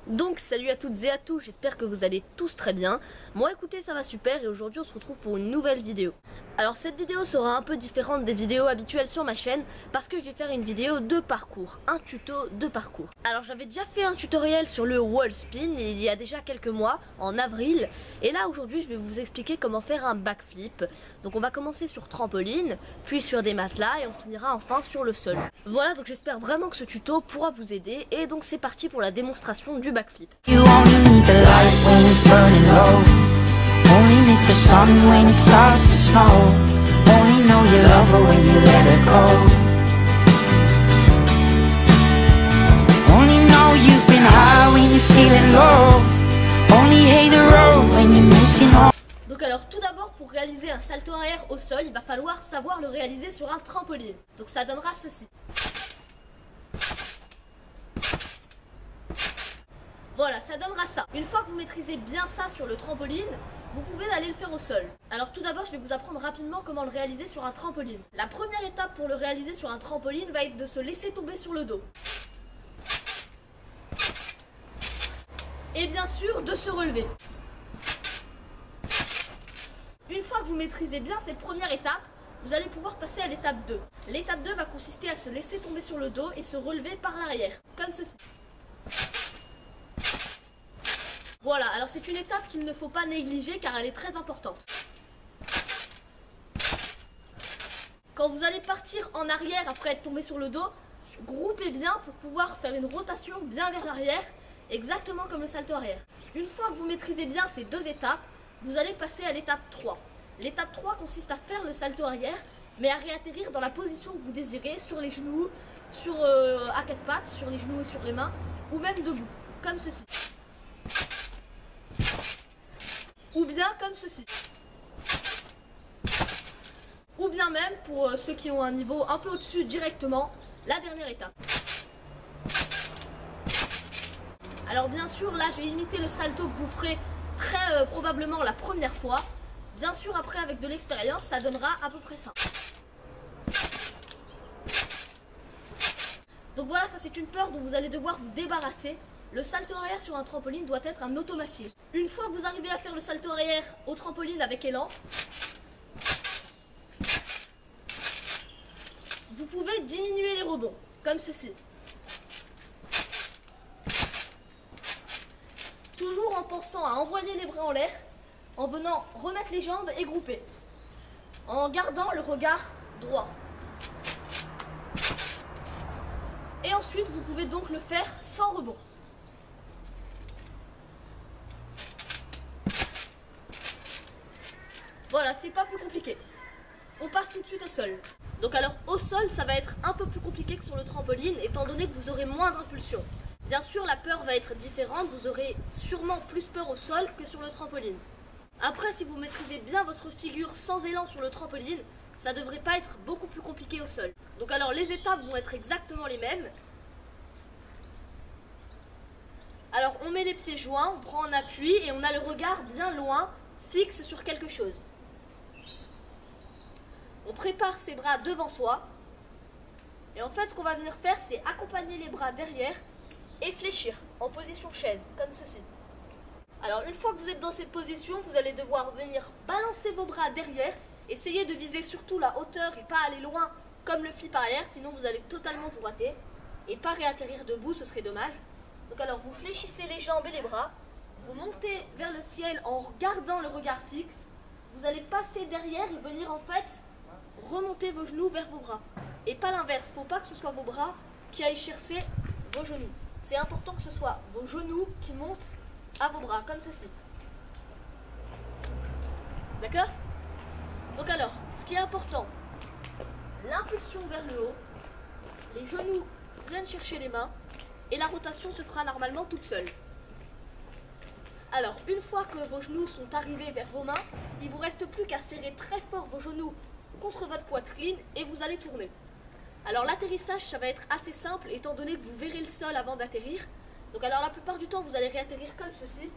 Donc salut à toutes et à tous, j'espère que vous allez tous très bien. Moi écoutez, ça va super et aujourd'hui on se retrouve pour une nouvelle vidéo. Alors cette vidéo sera un peu différente des vidéos habituelles sur ma chaîne parce que je vais faire une vidéo de parcours, un tuto de parcours. Alors j'avais déjà fait un tutoriel sur le wall spin il y a déjà quelques mois, en avril. Et là aujourd'hui je vais vous expliquer comment faire un backflip. Donc on va commencer sur trampoline, puis sur des matelas et on finira enfin sur le sol. Voilà, donc j'espère vraiment que ce tuto pourra vous aider et donc c'est parti pour la démonstration du backflip. You only need the light when it's burning low. Only miss the sun when it starts to snow. Only know you love her when you let her go. Only know you've been high when you're feeling low. Only hate the road when you're missing home. Donc alors tout d'abord, pour réaliser un salto arrière au sol, il va falloir savoir le réaliser sur un trampoline. Donc ça donnera ceci. Voilà, ça donnera ça. Une fois que vous maîtrisez bien ça sur le trampoline, vous pouvez aller le faire au sol. Alors tout d'abord, je vais vous apprendre rapidement comment le réaliser sur un trampoline. La première étape pour le réaliser sur un trampoline va être de se laisser tomber sur le dos. Et bien sûr, de se relever. Une fois que vous maîtrisez bien cette première étape, vous allez pouvoir passer à l'étape 2. L'étape 2 va consister à se laisser tomber sur le dos et se relever par l'arrière, comme ceci. Voilà, alors c'est une étape qu'il ne faut pas négliger car elle est très importante. Quand vous allez partir en arrière après être tombé sur le dos, groupez bien pour pouvoir faire une rotation bien vers l'arrière, exactement comme le salto arrière. Une fois que vous maîtrisez bien ces deux étapes, vous allez passer à l'étape 3. L'étape 3 consiste à faire le salto arrière, mais à réatterrir dans la position que vous désirez, sur les genoux, à quatre pattes, sur les genoux et sur les mains, ou même debout, comme ceci. Ou bien comme ceci. Ou bien même, pour ceux qui ont un niveau un peu au-dessus directement, la dernière étape. Alors bien sûr, là j'ai imité le salto que vous ferez très probablement la première fois. Bien sûr, après avec de l'expérience, ça donnera à peu près ça. Donc voilà, ça c'est une peur dont vous allez devoir vous débarrasser. Le salto arrière sur un trampoline doit être un automatisme. Une fois que vous arrivez à faire le salto arrière au trampoline avec élan, vous pouvez diminuer les rebonds, comme ceci. Toujours en pensant à envoyer les bras en l'air, en venant remettre les jambes et grouper, en gardant le regard droit. Et ensuite, vous pouvez donc le faire sans rebond. Voilà, c'est pas plus compliqué. On passe tout de suite au sol. Donc alors au sol, ça va être un peu plus compliqué que sur le trampoline, étant donné que vous aurez moins d'impulsion. Bien sûr, la peur va être différente, vous aurez sûrement plus peur au sol que sur le trampoline. Après, si vous maîtrisez bien votre figure sans élan sur le trampoline, ça devrait pas être beaucoup plus compliqué au sol. Donc alors les étapes vont être exactement les mêmes. Alors on met les pieds joints, on prend en appui et on a le regard bien loin, fixe sur quelque chose. On prépare ses bras devant soi. Et en fait, ce qu'on va venir faire, c'est accompagner les bras derrière et fléchir en position chaise, comme ceci. Alors, une fois que vous êtes dans cette position, vous allez devoir venir balancer vos bras derrière. Essayez de viser surtout la hauteur et pas aller loin comme le flip arrière, sinon vous allez totalement vous rater. Et pas réatterrir debout, ce serait dommage. Donc alors, vous fléchissez les jambes et les bras. Vous montez vers le ciel en gardant le regard fixe. Vous allez passer derrière et venir en fait remonter vos genoux vers vos bras. Et pas l'inverse, il ne faut pas que ce soit vos bras qui aillent chercher vos genoux. C'est important que ce soit vos genoux qui montent à vos bras, comme ceci. D'accord? Donc alors, ce qui est important, l'impulsion vers le haut, les genoux viennent chercher les mains, et la rotation se fera normalement toute seule. Alors, une fois que vos genoux sont arrivés vers vos mains, il ne vous reste plus qu'à serrer très fort vos genoux contre votre poitrine et vous allez tourner. Alors l'atterrissage, ça va être assez simple étant donné que vous verrez le sol avant d'atterrir. Donc alors la plupart du temps, vous allez réatterrir comme ceci.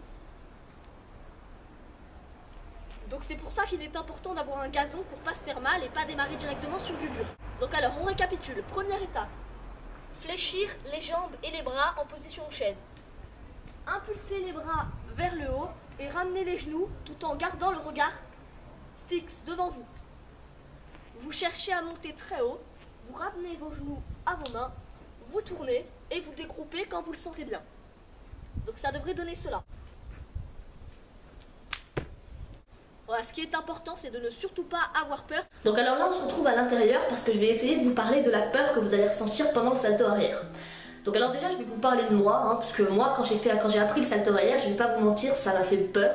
Donc c'est pour ça qu'il est important d'avoir un gazon pour pas se faire mal et pas démarrer directement sur du dur. Donc alors on récapitule. Première étape, fléchir les jambes et les bras en position chaise. impulsez les bras vers le haut et ramenez les genoux tout en gardant le regard fixe devant vous. Vous cherchez à monter très haut, vous ramenez vos genoux à vos mains, vous tournez et vous dégroupez quand vous le sentez bien. Donc ça devrait donner cela. Voilà, ce qui est important, c'est de ne surtout pas avoir peur. Donc alors là, on se retrouve à l'intérieur parce que je vais essayer de vous parler de la peur que vous allez ressentir pendant le salto arrière. Donc alors déjà, je vais vous parler de moi, parce que moi, quand j'ai appris le salto arrière, je vais pas vous mentir, ça m'a fait peur.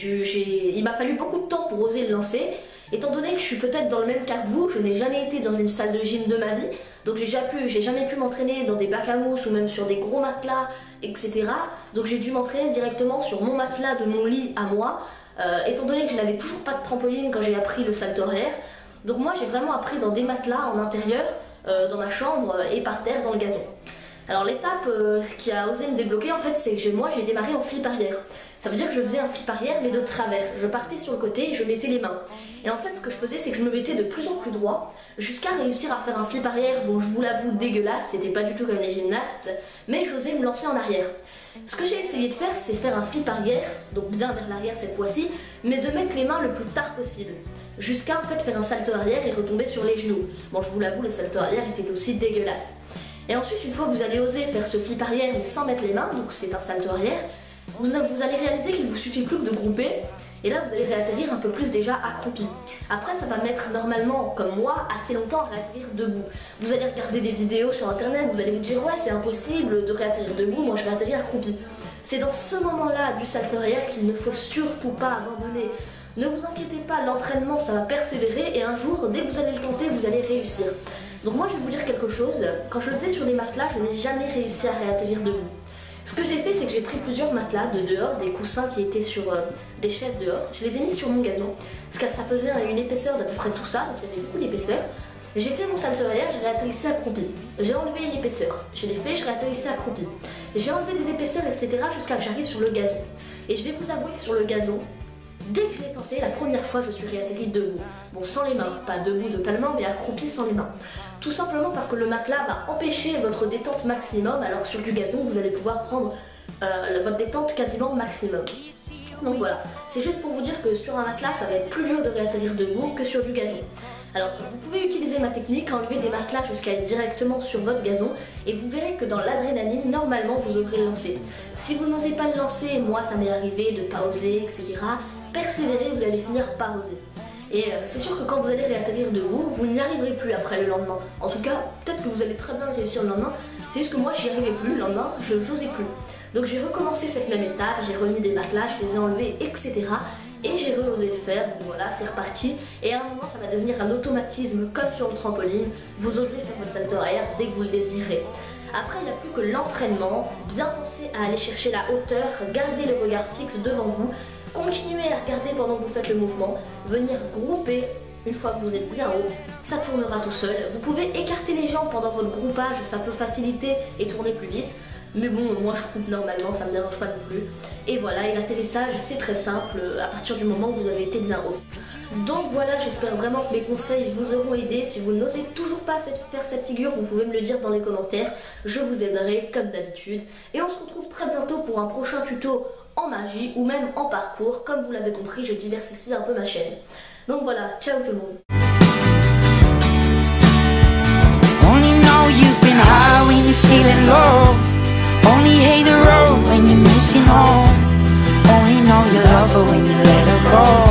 Il m'a fallu beaucoup de temps pour oser le lancer. Étant donné que je suis peut-être dans le même cas que vous, je n'ai jamais été dans une salle de gym de ma vie, donc j'ai jamais pu m'entraîner dans des bacs à mousse ou même sur des gros matelas, etc. Donc j'ai dû m'entraîner directement sur mon matelas de mon lit à moi, étant donné que je n'avais toujours pas de trampoline quand j'ai appris le salto arrière. Donc moi j'ai vraiment appris dans des matelas en intérieur, dans ma chambre et par terre dans le gazon. Alors l'étape qui a osé me débloquer en fait, c'est que moi j'ai démarré en flip arrière. Ça veut dire que je faisais un flip arrière mais de travers. Je partais sur le côté et je mettais les mains. Et en fait ce que je faisais, c'est que je me mettais de plus en plus droit jusqu'à réussir à faire un flip arrière, bon je vous l'avoue dégueulasse, c'était pas du tout comme les gymnastes, mais j'osais me lancer en arrière. Ce que j'ai essayé de faire, c'est faire un flip arrière, donc bien vers l'arrière cette fois-ci, mais de mettre les mains le plus tard possible. Jusqu'à en fait faire un salto arrière et retomber sur les genoux. Bon je vous l'avoue, le salto arrière était aussi dégueulasse. Et ensuite, une fois que vous allez oser faire ce flip arrière mais sans mettre les mains, donc c'est un salto arrière, vous allez réaliser qu'il vous suffit plus que de grouper, et là vous allez réatterrir un peu plus déjà accroupi. Après ça va mettre normalement, comme moi, assez longtemps à réatterrir debout. Vous allez regarder des vidéos sur internet, vous allez vous dire ouais c'est impossible de réatterrir debout, moi je réatterris accroupi. C'est dans ce moment-là du salto arrière qu'il ne faut surtout pas abandonner. Ne vous inquiétez pas, l'entraînement ça va persévérer et un jour, dès que vous allez le tenter, vous allez réussir. Donc moi je vais vous dire quelque chose, quand je le faisais sur des matelas, je n'ai jamais réussi à réatterrir debout. Ce que j'ai fait, c'est que j'ai pris plusieurs matelas de dehors, des coussins qui étaient sur des chaises dehors, je les ai mis sur mon gazon, parce que ça faisait une épaisseur d'à peu près tout ça, donc il y avait beaucoup d'épaisseur. J'ai fait mon salto arrière, je réatterrissais accroupi. J'ai enlevé une épaisseur, je l'ai fait, je réatterrissais accroupi. J'ai enlevé des épaisseurs, etc. jusqu'à ce que j'arrive sur le gazon. Et je vais vous avouer que sur le gazon, dès que je l'ai tenté, la première fois, je suis réatterrie debout. Bon, sans les mains, pas debout totalement, mais accroupi sans les mains. Tout simplement parce que le matelas va empêcher votre détente maximum, alors que sur du gazon, vous allez pouvoir prendre votre détente quasiment maximum. Donc voilà, c'est juste pour vous dire que sur un matelas, ça va être plus dur de réatterrir debout que sur du gazon. Alors, vous pouvez utiliser ma technique, enlever des matelas jusqu'à être directement sur votre gazon, et vous verrez que dans l'adrénaline, normalement, vous oserez le lancer. Si vous n'osez pas le lancer, moi ça m'est arrivé de pas oser, etc., persévérer, vous allez finir par oser. Et c'est sûr que quand vous allez réatterrir debout, vous n'y arriverez plus après le lendemain. En tout cas, peut-être que vous allez très bien réussir le lendemain, c'est juste que moi j'y arrivais plus, le lendemain, je n'osais plus. Donc j'ai recommencé cette même étape, j'ai remis des matelas, je les ai enlevés, etc. Et j'ai osé le faire, donc voilà, c'est reparti. Et à un moment, ça va devenir un automatisme comme sur le trampoline. Vous oserez faire votre salto arrière dès que vous le désirez. Après, il n'y a plus que l'entraînement, bien penser à aller chercher la hauteur, garder le regard fixe devant vous, continuez à regarder pendant que vous faites le mouvement, venir grouper. Une fois que vous êtes bien haut, ça tournera tout seul. Vous pouvez écarter les jambes pendant votre groupage, ça peut faciliter et tourner plus vite. Mais bon, moi je coupe normalement, ça me dérange pas non plus. Et voilà, et l'atterrissage c'est très simple à partir du moment où vous avez été bien haut. Donc voilà, j'espère vraiment que mes conseils vous auront aidé. Si vous n'osez toujours pas faire cette figure, vous pouvez me le dire dans les commentaires. Je vous aiderai comme d'habitude. Et on se retrouve très bientôt pour un prochain tuto en magie ou même en parcours. Comme vous l'avez compris, je diversifie un peu ma chaîne. Donc voilà, ciao tout le monde. Only know you've been high when you're feeling low. Only hate the road when you're missing home. Only know you love her when you let her go.